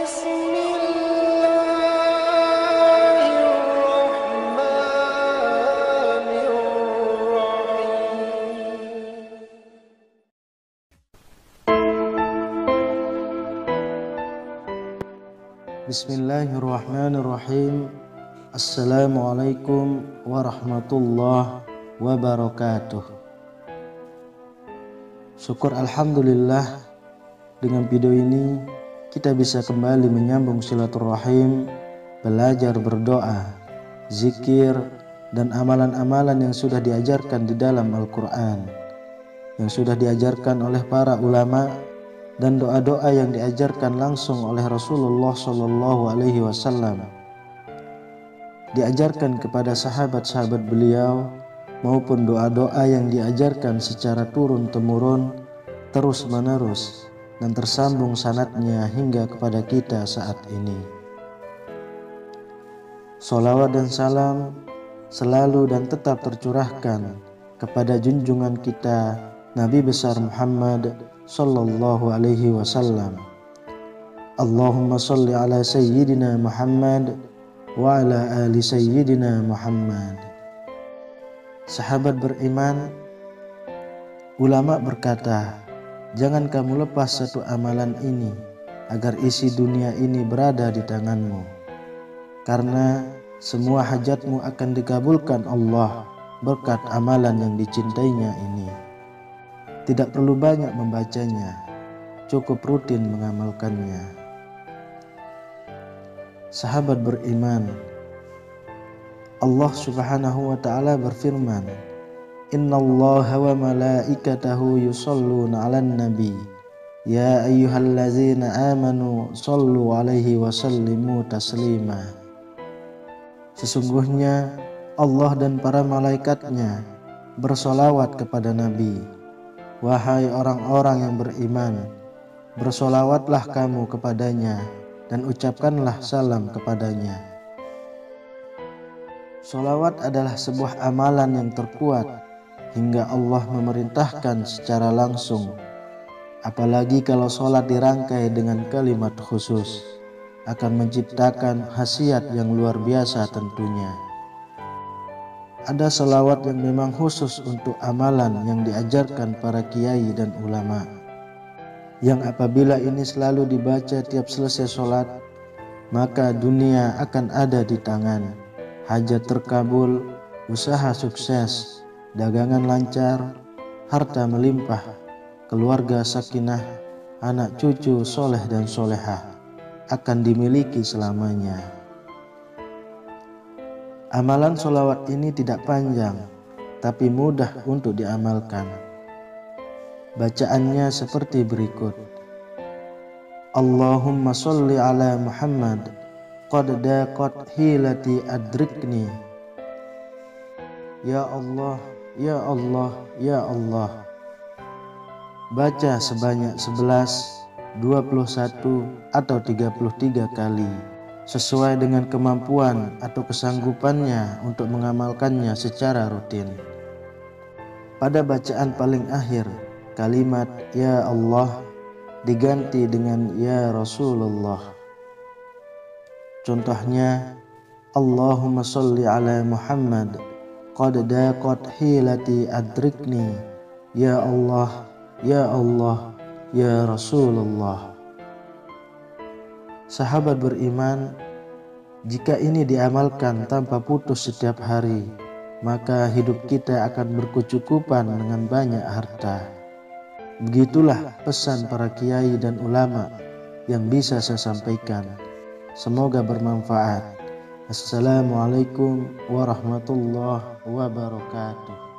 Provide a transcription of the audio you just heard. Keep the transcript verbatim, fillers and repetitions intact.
Bismillahirrahmanirrahim. Assalamualaikum warahmatullahi wabarakatuh. Syukur alhamdulillah, dengan video ini kita bisa kembali menyambung silaturahim, belajar berdoa, zikir, dan amalan-amalan yang sudah diajarkan di dalam Al-Quran, yang sudah diajarkan oleh para ulama, dan doa-doa yang diajarkan langsung oleh Rasulullah Shallallahu Alaihi Wasallam, diajarkan kepada sahabat-sahabat beliau, maupun doa-doa yang diajarkan secara turun-temurun, terus-menerus, dan tersambung sanadnya hingga kepada kita saat ini. Sholawat dan salam selalu dan tetap tercurahkan kepada junjungan kita Nabi besar Muhammad Sallallahu Alaihi Wasallam. Allahumma salli ala Sayyidina Muhammad wa ala ali Sayyidina Muhammad. Sahabat beriman, ulama berkata, jangan kamu lepas satu amalan ini agar isi dunia ini berada di tanganmu, karena semua hajatmu akan dikabulkan Allah berkat amalan yang dicintainya ini. Tidak perlu banyak membacanya, cukup rutin mengamalkannya. Sahabat beriman, Allah Subhanahu wa ta'ala berfirman, Innallaha wa malaikatahu yusalluna 'alan nabi ya ayyuhallazina amanu sallu 'alaihi wa sallimu taslima. Sesungguhnya Allah dan para malaikatnya bersolawat kepada Nabi. Wahai orang-orang yang beriman, bersolawatlah kamu kepadanya dan ucapkanlah salam kepadanya. Solawat adalah sebuah amalan yang terkuat hingga Allah memerintahkan secara langsung. Apalagi kalau sholat dirangkai dengan kalimat khusus, akan menciptakan khasiat yang luar biasa tentunya. Ada selawat yang memang khusus untuk amalan yang diajarkan para kiai dan ulama, yang apabila ini selalu dibaca tiap selesai sholat, maka dunia akan ada di tangan, hajat terkabul, usaha sukses, dagangan lancar, harta melimpah, keluarga sakinah, anak cucu soleh dan solehah akan dimiliki selamanya. Amalan sholawat ini tidak panjang, tapi mudah untuk diamalkan. Bacaannya seperti berikut. Allahumma sholli ala Muhammad, qad daqat hilati adrikni. Ya Allah, ya Allah, ya Allah. Baca sebanyak sebelas, dua puluh satu, atau tiga puluh tiga kali, sesuai dengan kemampuan atau kesanggupannya untuk mengamalkannya secara rutin. Pada bacaan paling akhir, kalimat Ya Allah diganti dengan Ya Rasulullah. Contohnya, Allahumma sholli ala Muhammad, qad daqat hilati adrikni. Ya Allah, Ya Allah, Ya Rasulullah. Sahabat beriman, jika ini diamalkan tanpa putus setiap hari, maka hidup kita akan berkecukupan dengan banyak harta. Begitulah pesan para kiai dan ulama yang bisa saya sampaikan. Semoga bermanfaat. Assalamualaikum warahmatullahi wabarakatuh.